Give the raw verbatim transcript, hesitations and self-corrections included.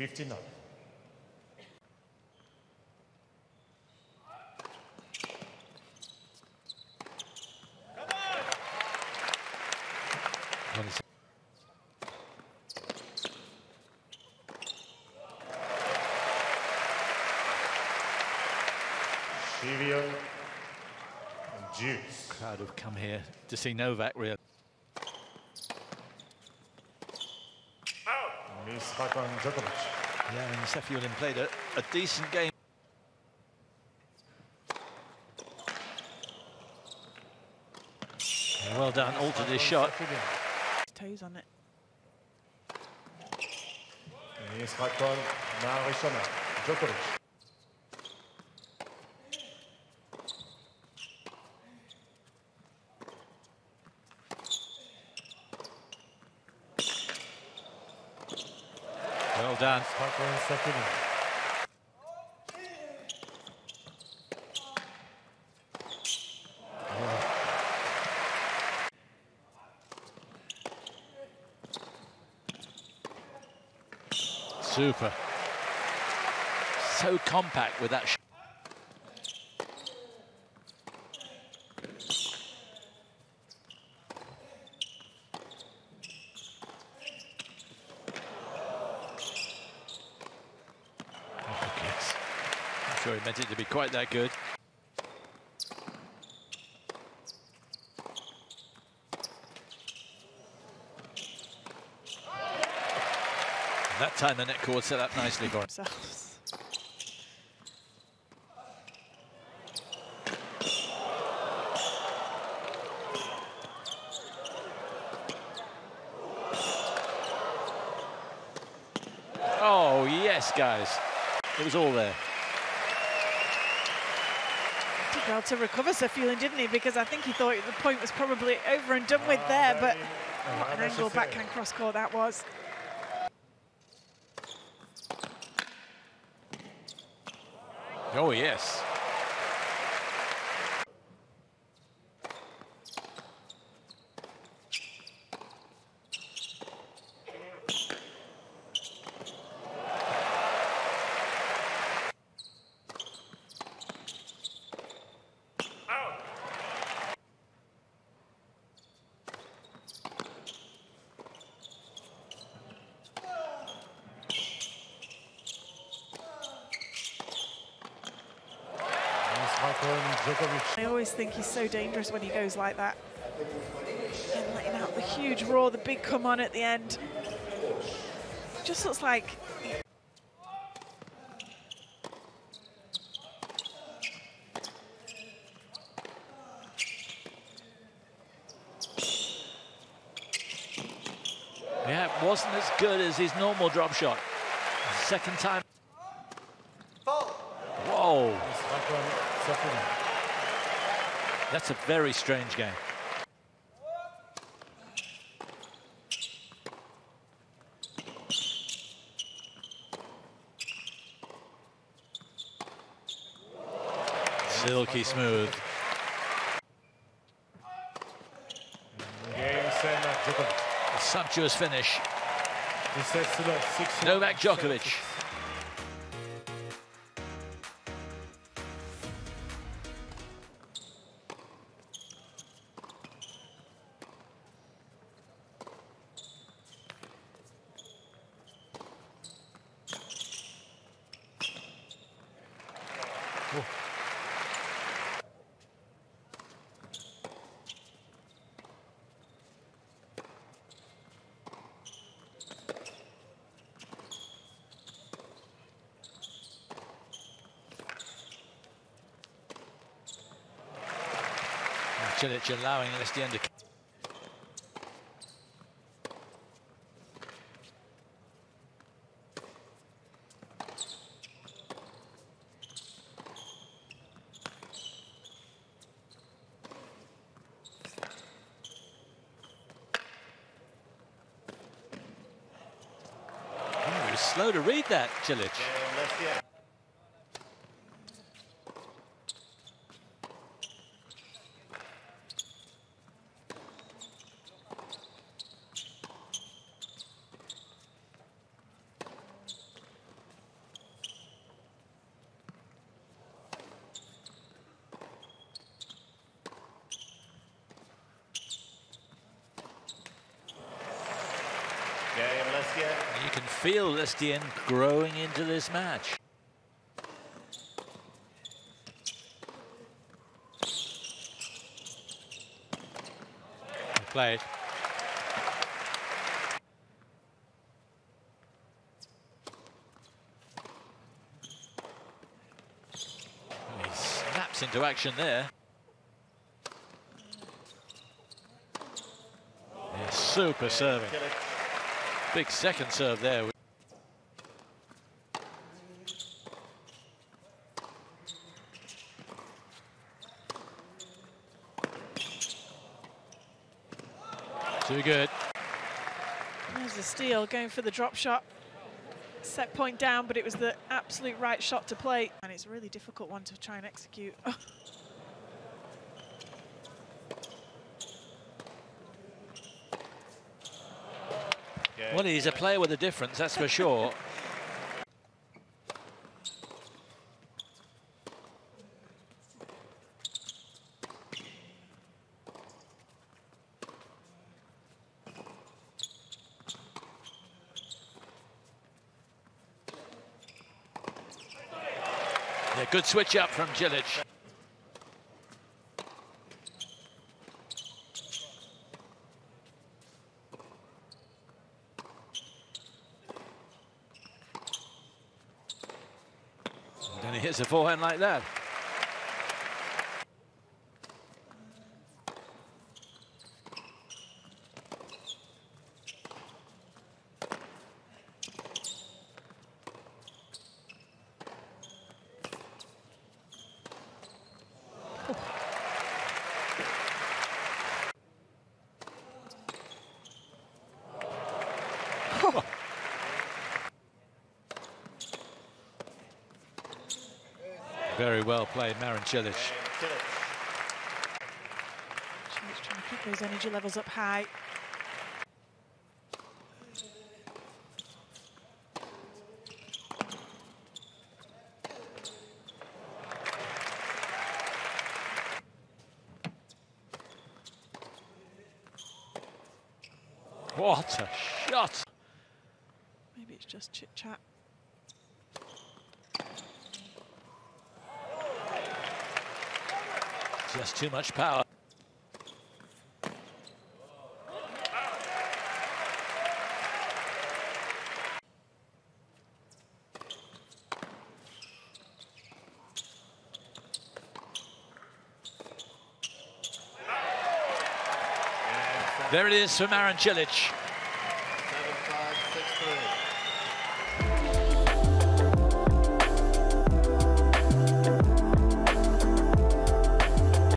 fifty-nine. Safiullin and Juice. Crowd have come here to see Novak, really. Misхак on Djokovic. Yeah, and Safiullin played a, a decent game. Well done, altered his shot. Toes on it. משחק on מהראשונה, Djokovic. Well done. משחק on Safiullin. Super. So compact with that shot. I'm sure he meant it to be quite that good. That time the net cord set up nicely for him. Oh, yes, guys. It was all there. Did well to recover Safiullin, didn't he? Because I think he thought the point was probably over and done with there, but what an angle backhand cross court that was. Oh, yes. I always think he's so dangerous when he goes like that. And letting out the huge roar, the big come on at the end. Just looks like... Yeah, it wasn't as good as his normal drop shot. Second time. Whoa. That's a very strange game. Silky smooth. A sumptuous finish. Novak Djokovic. Oh. Cilic allowing Lestienne to... He was slow to read that, Cilic. feel Lestienne growing into this match. Play. He snaps into action there. Yeah, super serving. Big second serve there. Too good. There's the steal, going for the drop shot. Set point down, but it was the absolute right shot to play. And it's a really difficult one to try and execute. Well, he's a player with a difference, that's for sure. Yeah, good switch up from Cilic. And then he hits a forehand like that. Very well played, Marin Cilic. Cilic trying to keep those energy levels up high. What a shot! Maybe it's just chit-chat. Just too much power. There it is for Marin Cilic. seven five, six three.